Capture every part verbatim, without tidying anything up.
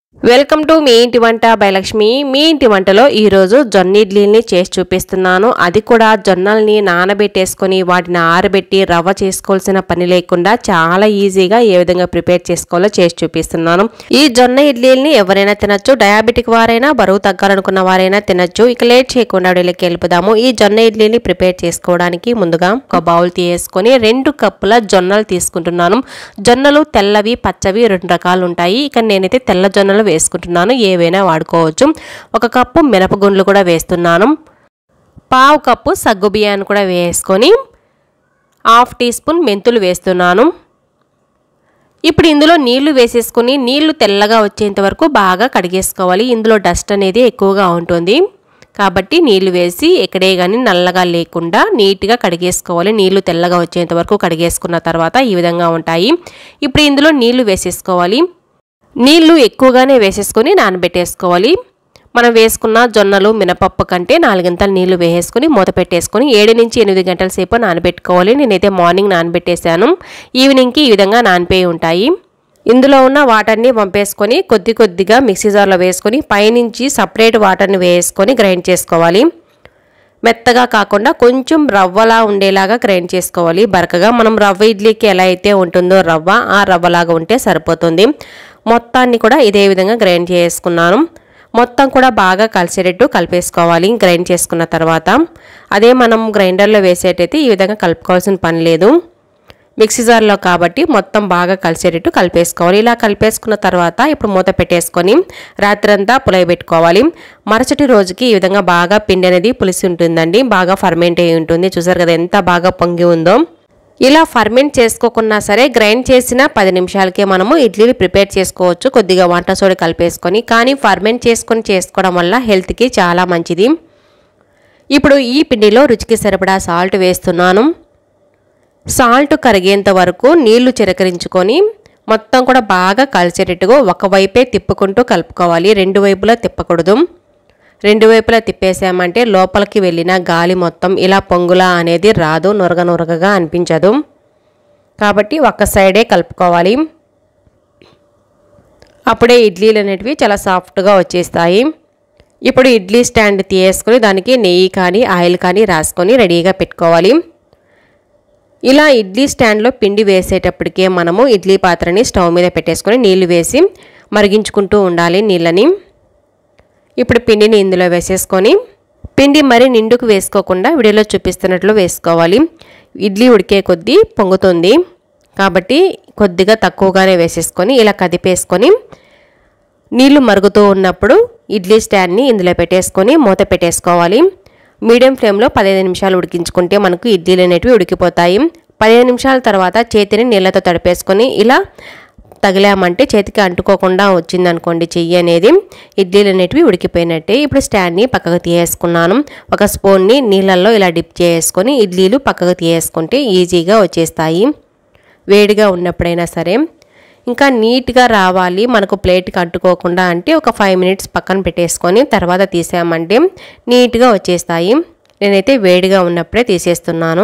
Welcome to me ఇంటి వంట by Lakshmi. మీ ఇంటి వంటలో ఈరోజు జొన్న ఇడ్లీని చేసి చూపిస్తున్నాను. అది కూడా జొన్నల్ని నానబెట్టేసుకొని వాటిని ఆరబెట్టి రవ్వ చేసుకోవాల్సిన పని లేకుండా చాలా ఈజీగా ఏ విధంగా ప్రిపేర్ చేసుకోవాలో చేసి చూపిస్తున్నాను. ఈ జొన్న ఇడ్లీని ఎవరైనా తినొచ్చు, డయాబెటిక్ వారైనా బరువు తగ్గాలనుకున్న వారైనా తినొచ్చు. ఇక లేట్ చేయకుండా వీళ్ళకి వెళ్ళిపోదాము. ఈ జొన్న ఇడ్లీని ప్రిపేర్ చేసుకోవడానికి ముందుగా ఒక బౌల్ తీసుకొని రెండు కప్పుల జొన్నలు తీసుకుంటున్నాను. జొన్నలు తెల్లవి పచ్చవి రెండు రకాలు ఉంటాయి. ఇక నేనైతే తెల్ల జొన్నలు వేసుకుంటున్నాను, ఏవైనా వాడుకోవచ్చు. ఒక కప్పు మినపగుండ్లు కూడా వేస్తున్నాను. పావు కప్పు సగ్గు బియ్యాన్ని కూడా వేసుకొని హాఫ్ టీ స్పూన్ మెంతులు వేస్తున్నాను. ఇప్పుడు ఇందులో నీళ్లు వేసేసుకుని నీళ్లు తెల్లగా వచ్చేంత వరకు బాగా కడిగేసుకోవాలి. ఇందులో డస్ట్ అనేది ఎక్కువగా ఉంటుంది కాబట్టి నీళ్లు వేసి ఎక్కడే కానీ నల్లగా లేకుండా నీట్గా కడిగేసుకోవాలి. నీళ్లు తెల్లగా వచ్చేంత వరకు కడిగేసుకున్న తర్వాత ఈ విధంగా ఉంటాయి. ఇప్పుడు ఇందులో నీళ్లు వేసేసుకోవాలి. నీళ్లు ఎక్కువగానే వేసేసుకొని నానబెట్టేసుకోవాలి. మనం వేసుకున్న జొన్నలు మినపప్పు కంటే నాలుగింతలు నీళ్లు వేసేసుకొని మూత పెట్టేసుకొని ఏడు నుంచి ఎనిమిది గంటల సేపు నానబెట్టుకోవాలి. నేనైతే మార్నింగ్ నానబెట్టేశాను. ఈవినింగ్కి ఈ విధంగా నానిపోయి ఉంటాయి. ఇందులో ఉన్న వాటర్ని పంపేసుకొని కొద్ది కొద్దిగా మిక్సీ జార్లో వేసుకొని పైనుంచి సపరేట్ వాటర్ని వేసుకొని గ్రైండ్ చేసుకోవాలి. మెత్తగా కాకుండా కొంచెం రవ్వలా ఉండేలాగా గ్రైండ్ చేసుకోవాలి. బరకగా మనం రవ్వ ఇడ్లీకి ఎలా అయితే ఉంటుందో రవ్వ, ఆ రవ్వలాగా ఉంటే సరిపోతుంది. మొత్తాన్ని కూడా ఇదే విధంగా గ్రైండ్ చేసుకున్నాను. మొత్తం కూడా బాగా కలిసేటట్టు కలిపేసుకోవాలి. గ్రైండ్ చేసుకున్న తర్వాత అదే మనం గ్రైండర్లో వేసేటైతే ఈ విధంగా కలుపుకోవాల్సిన పని లేదు. మిక్సీ జార్లో కాబట్టి మొత్తం బాగా కలిసేటట్టు కలిపేసుకోవాలి. ఇలా కలిపేసుకున్న తర్వాత ఇప్పుడు మూత పెట్టేసుకొని రాత్రంతా పులయబెట్టుకోవాలి. మరుసటి రోజుకి ఈ విధంగా బాగా పిండి అనేది పులిసి ఉంటుందండి. బాగా ఫర్మెంట్ అయి ఉంటుంది. చూసారు కదా ఎంత బాగా పొంగి ఉందో. ఇలా ఫర్మెంట్ చేసుకోకున్నా సరే గ్రైండ్ చేసిన పది నిమిషాలకే మనము ఇడ్లీలు ప్రిపేర్ చేసుకోవచ్చు, కొద్దిగా వంట సోడి కలిపేసుకొని. కానీ ఫర్మెంట్ చేసుకొని చేసుకోవడం వల్ల హెల్త్కి చాలా మంచిది. ఇప్పుడు ఈ పిండిలో రుచికి సరిపడా సాల్ట్ వేస్తున్నాను. సాల్ట్ కరిగేంత వరకు నీళ్లు చిరకరించుకొని మొత్తం కూడా బాగా కలిసేటట్టుగా ఒకవైపే తిప్పుకుంటూ కలుపుకోవాలి. రెండు వైపులా తిప్పకూడదు. రెండు వైపులా తిప్పేసామంటే లోపలికి వెళ్ళిన గాలి మొత్తం ఇలా పొంగులా అనేది రాదు, నురగ నురగగా అనిపించదు. కాబట్టి ఒక్క సైడే కలుపుకోవాలి. అప్పుడే ఇడ్లీలు అనేటివి చాలా సాఫ్ట్గా వచ్చేస్తాయి. ఇప్పుడు ఇడ్లీ స్టాండ్ తీసుకొని దానికి నెయ్యి కానీ ఆయిల్ కానీ రాసుకొని రెడీగా పెట్టుకోవాలి. ఇలా ఇడ్లీ స్టాండ్లో పిండి వేసేటప్పటికే మనము ఇడ్లీ పాత్రని స్టవ్ మీద పెట్టేసుకొని నీళ్లు వేసి మరిగించుకుంటూ ఉండాలి నీళ్ళని. ఇప్పుడు పిండిని ఇందులో వేసేసుకొని పిండి మరి నిండుకు వేసుకోకుండా వీడియోలో చూపిస్తున్నట్లు వేసుకోవాలి. ఇడ్లీ ఉడికే కొద్దీ పొంగుతుంది కాబట్టి కొద్దిగా తక్కువగానే వేసేసుకొని ఇలా కదిపేసుకొని నీళ్లు మరుగుతూ ఉన్నప్పుడు ఇడ్లీ స్టాండ్ని ఇందులో పెట్టేసుకొని మూత పెట్టేసుకోవాలి. మీడియం ఫ్లేమ్లో పదిహేను నిమిషాలు ఉడికించుకుంటే మనకు ఇడ్లీలు అనేటివి ఉడికిపోతాయి. పదిహేను నిమిషాల తర్వాత చేతిని నీళ్ళతో తడిపేసుకొని ఇలా తగిలామంటే చేతికి అంటుకోకుండా వచ్చిందనుకోండి చెయ్యి అనేది, ఇడ్లీలు అనేటివి ఉడికిపోయినట్టే. ఇప్పుడు స్టాండ్ని పక్కకు తీసేసుకున్నాను. ఒక స్పూన్ని నీళ్ళల్లో ఇలా డిప్ చేసుకొని ఇడ్లీలు పక్కకు తీసేసుకుంటే ఈజీగా వచ్చేస్తాయి. వేడిగా ఉన్నప్పుడైనా సరే. ఇంకా నీట్గా రావాలి మనకు ప్లేట్కి అంటుకోకుండా అంటే ఒక ఫైవ్ మినిట్స్ పక్కన పెట్టేసుకొని తర్వాత తీసామంటే నీట్గా వచ్చేస్తాయి. నేనైతే వేడిగా ఉన్నప్పుడే తీసేస్తున్నాను.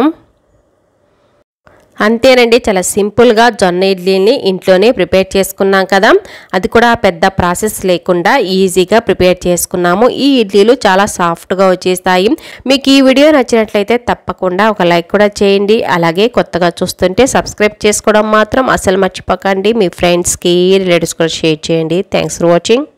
అంతేనండి, చాలా సింపుల్గా జొన్న ఇడ్లీని ఇంట్లోనే ప్రిపేర్ చేసుకున్నాం కదా. అది కూడా పెద్ద ప్రాసెస్ లేకుండా ఈజీగా ప్రిపేర్ చేసుకున్నాము. ఈ ఇడ్లీలు చాలా సాఫ్ట్గా వచ్చేస్తాయి. మీకు ఈ వీడియో నచ్చినట్లయితే తప్పకుండా ఒక లైక్ కూడా చేయండి. అలాగే కొత్తగా చూస్తుంటే సబ్స్క్రైబ్ చేసుకోవడం మాత్రం అసలు మర్చిపోకండి. మీ ఫ్రెండ్స్కి రిలేటివ్స్ కూడా షేర్ చేయండి. Thanks for watching.